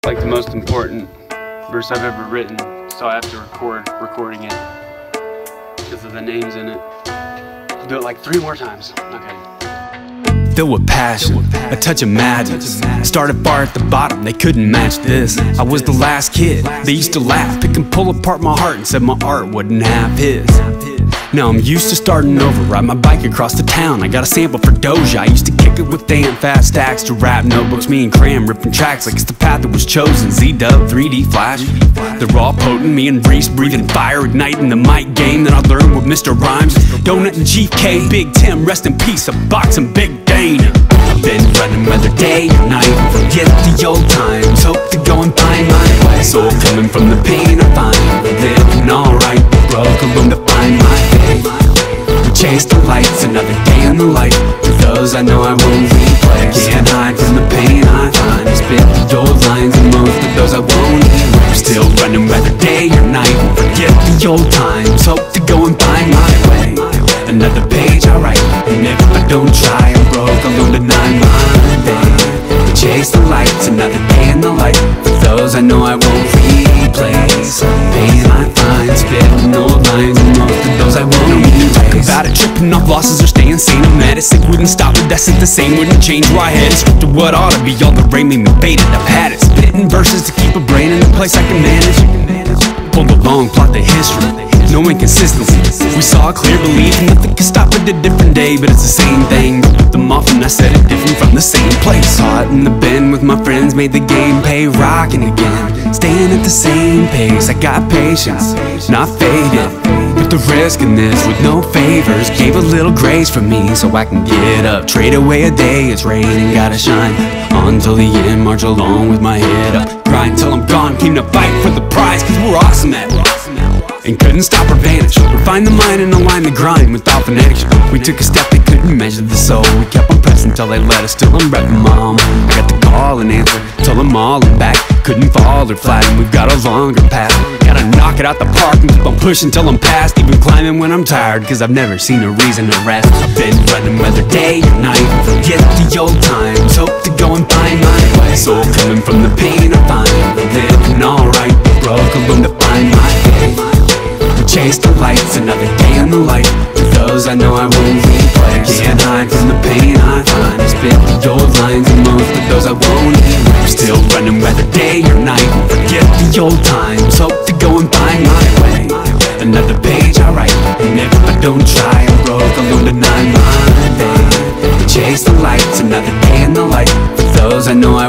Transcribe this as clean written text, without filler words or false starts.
like the most important verse I've ever written, so I have to recording it because of the names in it. I'll do it like 3 more times. Okay. Filled with passion, a touch of madness. Started far at the bottom, they couldn't match this. I was the last kid, they used to laugh, pick and pull apart my heart and said my art wouldn't have his. Now I'm used to starting over, ride my bike across the town. I got a sample for dosia, I used to kick it with damn fast stacks to rap notebooks, me and Cram ripping tracks like it's the path that was chosen. Z-Dub, 3D Flash, they're all potent, me and Reese breathing fire, igniting the mic game that I learned with Mr. Rhymes. Donut and Chief K, Big Tim, rest in peace, a box and Big Dana. I've been running whether day or night, forget the old times, hope to go and find my way. Soul coming from the pain I find, living alright, broke alone to find my faith. We chase the lights, another day in the light, for those I know I won't replace. Can't hide from the pain I find, spit the old lines and most of those I won't erase. Still running whether day or night, forget the old times, hope to go and find my way. Another page I write, and if I don't try, I'm broke alone to deny my day. Chase the lights, another day in the light, for those I know I won't replace. Pain I find, spitting old lines, and most of those I won't erase. About it, tripping off losses or staying sane. I'm mad, it wouldn't stop it, that's it the same. Wouldn't change where I headed, scripted what ought to be. All the rain made me faded, I've had it. Spitting verses to keep a brain in a place I can manage. Pulled a long plot to history, no inconsistency. We saw a clear belief, nothing can stop it a different day, but it's the same thing. With them off and I said it different from the same place. Saw it in the bin with my friends, made the game pay, rocking again, staying at the same pace. I got patience, not faded, with the risk in this, with no favors. Gave a little grace for me so I can get up, trade away a day, it's raining, gotta shine on till the end, march along with my head up. Grind till I'm gone, came to fight for the prize, cause we're awesome at it, and couldn't stop our vanish. Refine the mind and align the grind without finesse. We took a step they couldn't measure the soul. We kept on pressing till they let us, still I'm repping mom. Got the call and answer, till I'm all in back. Couldn't fall or flat, and we've got a longer path. Gotta knock it out the park and keep on pushing till I'm past. Even climbing when I'm tired, cause I've never seen a reason to rest. I've been running whether day or night, forget the old times, hope to go and find my way. Soul coming from the pain I find, living alright, broke alone to find my faith. Chase the lights, another day in the light, for those I know I won't replace. Can't hide from the pain I find, spit the old lines and most of those I won't erase. Still running whether day or night, forget the old times, hope to go and find my way. Another page I write, and if I don't try, I'm broke alone to deny my day. Chase the lights, another day in the light, for those I know I